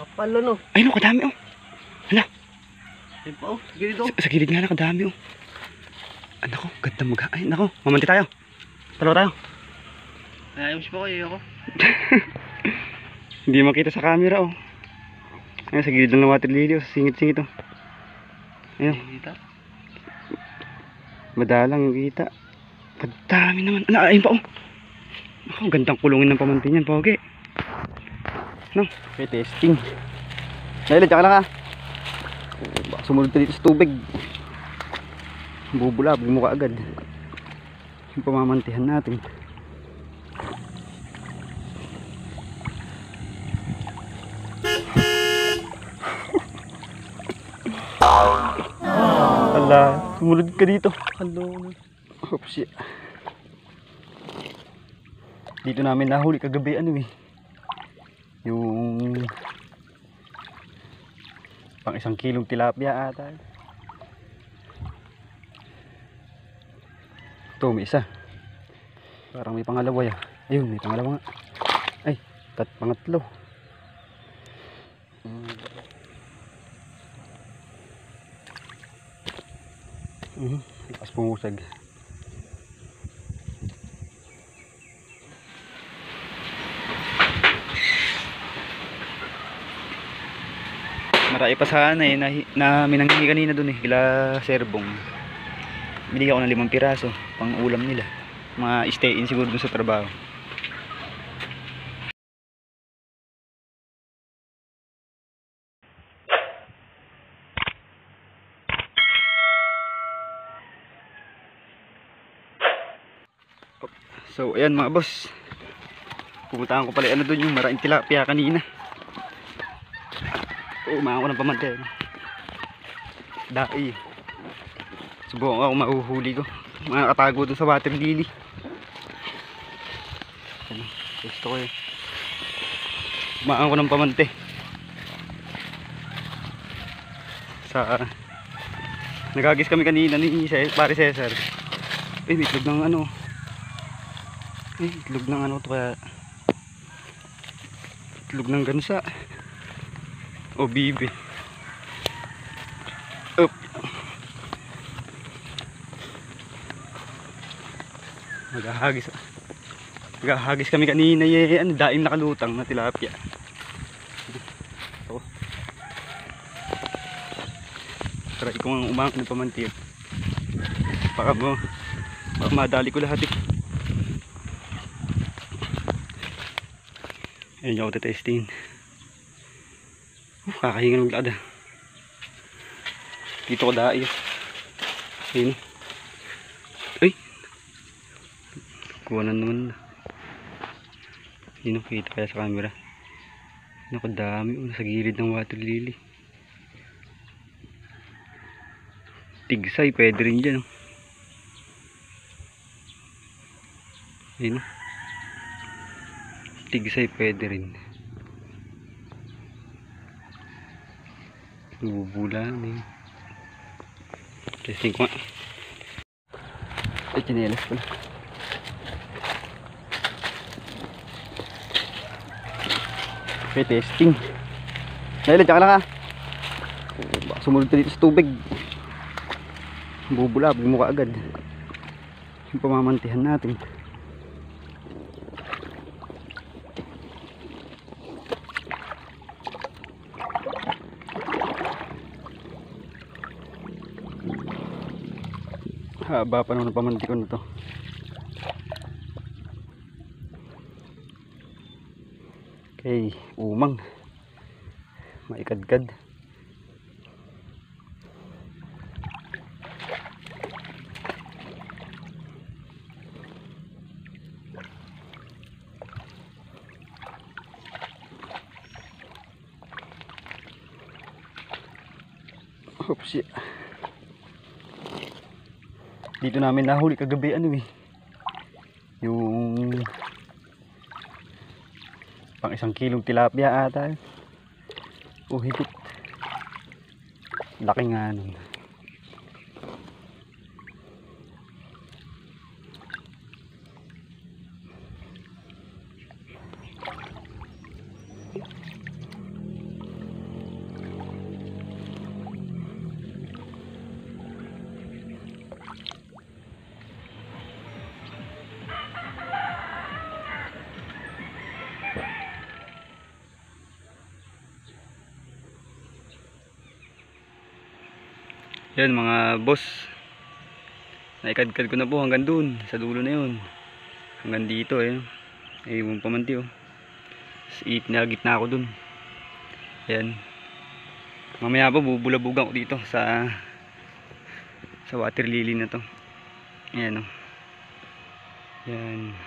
Kapal no. Ay no, kadami oh. Hala. Ayun pa oh. Gilid oh. Sa gilid nga na, kadami oh. Ano ko, ganda mag... Ay nako, mamanti tayo. Talo tayo. Ayos pa ko ako. Hindi makita sa camera oh. Ayun, sa gilid ng water lily oh. Singit-singit oh. Ayun. Kita. Madalang yung kita. Kadami naman. Ano, ayun pa oh. Ako, gandang kulungin ng pamantin yan, pogi. No, okay, testing. Dahil, tsaka lang ha. Baka sumunod ka dito sa tubig. Bubulabog mo ka agad. Yung pamamantihan natin. Ala, sumunod ka dito. Hello. Oops, yeah. Dito namin nahuli kagabi ano eh. Yung pang 1 kilong tilapia ata. Ito may isa. Parang may pangalawa ya. Ayun, may pangalawa nga. Ay, pangatlo. Lakas pumusag. Marami pa sana eh na minanghingi kanina dun eh kila Serbong. Bili ako ng 5 piraso pang ulam nila. Mga stay in siguro dun sa trabaho. So ayan mga boss. Pupuntahan ko pala ano dun yung maraming tilapia kanina. Umahan ko ng pamantay. Dai. Subukan ko kung mahuhuli ko. Mga katago dun sa water lily. Ano, gusto ko eh. Umahan ko ng pamantay. Nagagis kami kanina ni pare Cesar. Eh, may itlog ng ano. Itlog ng ano to kaya. Itlog ng gansa. O bibi. Up. Maghahagis kami kanina ano, daing nakalutang na tilapia. Oh. Try ko ang umangak ng pamantir. Baka madali ko lahat eh. Ayun ako testingin. Kakahinga ng maglakad. Dito ko dai. Ayun. Ay. Kuha na naman. Hindi nakita kaya sa camera. Nakadami. Nasa gilid ng water lily. Tigsay. Pwede rin dyan. Ayun. Tigsay pwede rin. Bubulan eh. Testing ko nga. Ay, chinelas pala. Okay, testing. Dahil, tsaka lang ha. Baka sumunod ka dito sa tubig. Bubulabog mo ka agad. Yung pamamantihan natin. Haba pa naman ang pamantikon na to. Okay, umang maikadkad. Oops, yeah. Dito namin nahuli kagabi ano eh. Yung pang 1 kilong tilapia ata. O higit. Laki nga nun. Yan mga boss, naikadkad ko na po hanggang dun sa dulo na yun, hanggang dito yung pamanti pinagit na ako dun. Yan, mamaya po bubulabugan ko dito sa water lily na to. Ayan yan.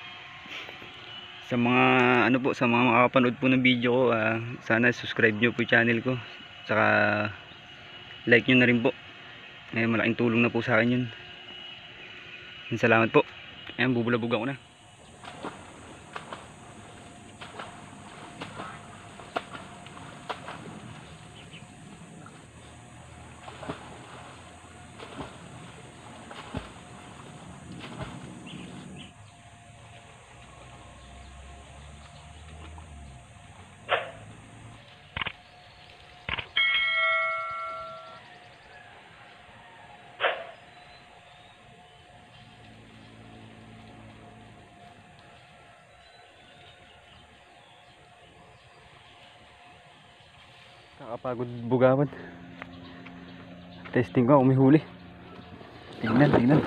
Sa mga sa mga makakapanood po ng video ko, sana subscribe nyo po yung channel ko, saka like nyo na rin po. Malaking tulong na po sa akin yun. Salamat po. Ayan, bubulabugan ko na. Kakapagod bugawan. Testing ko kung may huli. Tingnan.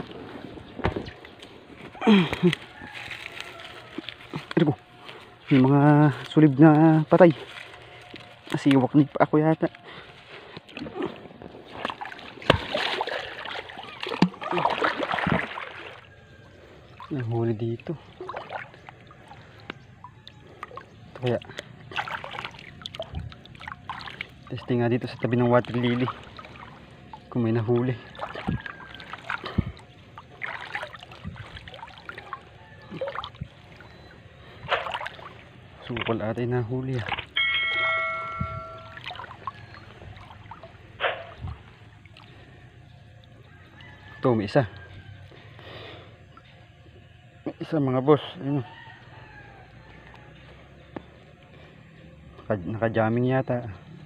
Ano ko? May mga sulib na patay. Nasiwak ni pa ako yata. May huli dito. Kaya testing nga dito sa tabi ng water lily kung may nahuli. Sukol ata yung nahuli Ito may isa. Mga boss. Ayun. Naka-jamming yata.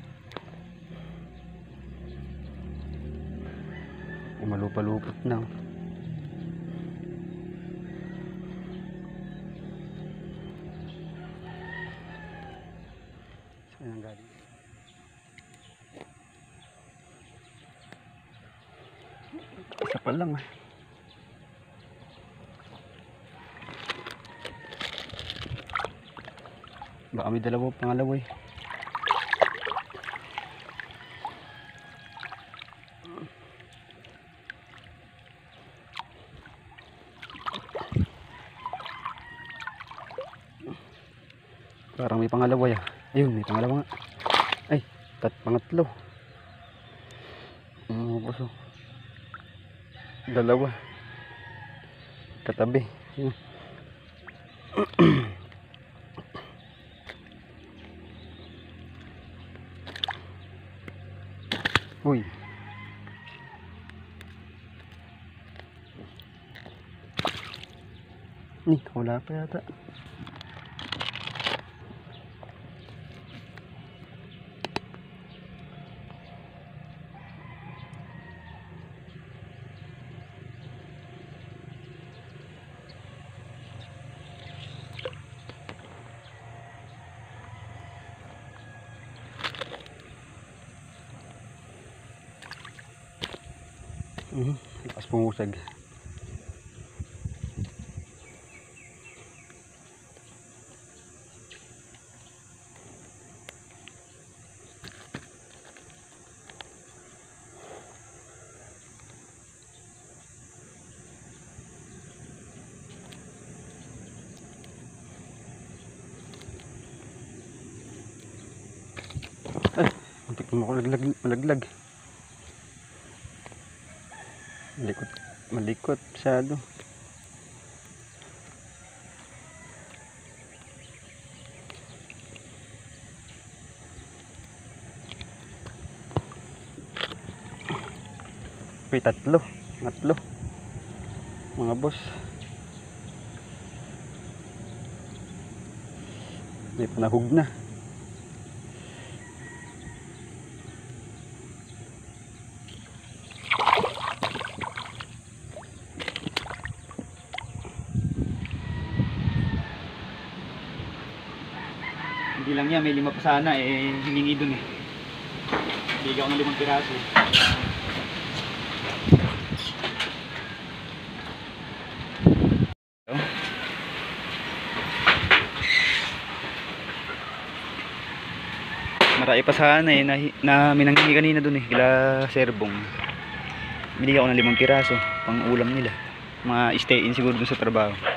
Umalupalupot na. Saan ang galing? Isa pa lang Baka may dalawa pangalawa Parang may pangalawa Ayun, may pangalawa nga. Ay, pangatlo. Puso. Dalawa. Katabi. Uy. Wala pa yata. Lakas pumusag. Ay, muntik mo ako malaglag. Malikot masyado. May tatlo mga boss. May panahog na. Hindi lang yan, may 5 pa sana hiningi dun Hindi ako ng 5 piraso. Malaki pa sana eh, na minanghingi kanina dun eh, kila Serbong. Bili ako ng 5 piraso, pang ulam nila. Mga stay in siguro dun sa trabaho.